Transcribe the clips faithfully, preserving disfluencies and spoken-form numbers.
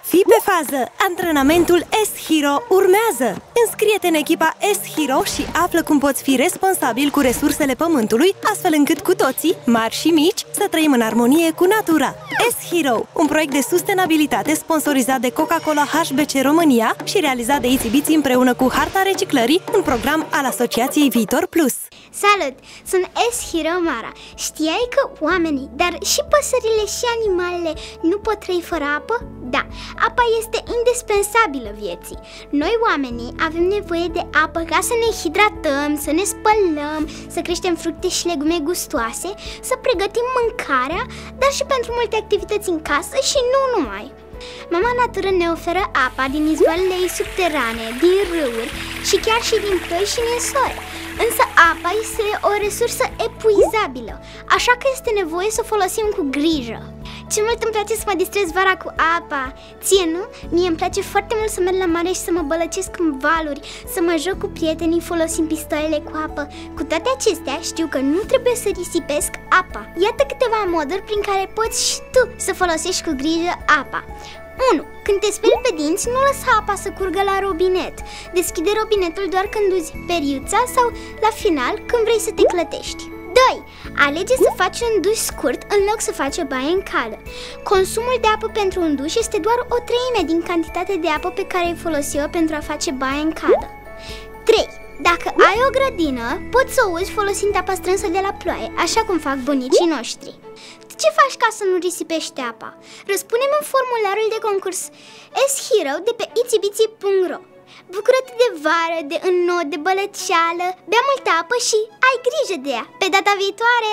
Fii pe fază! Antrenamentul S-Hero urmează! Înscrie-te în echipa S-Hero și află cum poți fi responsabil cu resursele pământului, astfel încât cu toții, mari și mici, să trăim în armonie cu natura. S-Hero, un proiect de sustenabilitate sponsorizat de Coca-Cola H B C România și realizat de Itzy-Bitsy împreună cu Harta Reciclării, un program al Asociației Viitor Plus. Salut! Sunt S-Hero Mara. Știai că oamenii, dar și păsările și animalele nu pot trăi fără apă? Da, apa este indispensabilă vieții. Noi oamenii avem nevoie de apă ca să ne hidratăm, să ne spălăm, să creștem fructe și legume gustoase, să pregătim mâncarea, dar și pentru multe activități în casă și nu numai. Mama Natură ne oferă apa din izvoarele ei subterane, din râuri și chiar și din ploi și ninsori. Însă apa este o resursă epuizabilă, așa că este nevoie să o folosim cu grijă. Ce mult îmi place să mă distrez vara cu apa. Ție nu? Mie îmi place foarte mult să merg la mare și să mă bălăcesc în valuri, să mă joc cu prietenii folosind pistoalele cu apă. Cu toate acestea, știu că nu trebuie să risipesc apa. Iată câteva moduri prin care poți și tu să folosești cu grijă apa. unu. Când te speli pe dinți, nu lăsa apa să curgă la robinet. Deschide robinetul doar când uzi periuța sau la final când vrei să te clătești. doi. Alege să faci un duș scurt în loc să faci o baie în cală. Consumul de apă pentru un duș este doar o treime din cantitatea de apă pe care ai folosi-o pentru a face baie în cală. trei. Dacă ai o grădină, poți să o uzi folosind apa strânsă de la ploaie, așa cum fac bunicii noștri. Ce faci ca să nu risipești apa? Răspunde-mi în formularul de concurs S-Hero de pe itzy-bitsy punct ro. Bucură-te de vară, de înnot, de bălăceală, bea multă apă și ai grijă de ea. Pe data viitoare!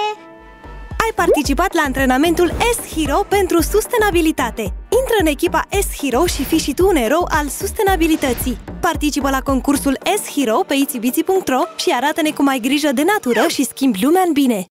Ai participat la antrenamentul S-Hero pentru sustenabilitate. Intră în echipa S-Hero și fii și tu un erou al sustenabilității. Participă la concursul S-Hero pe itzy-bitsy punct ro și arată-ne cum ai grijă de natură și schimbi lumea în bine.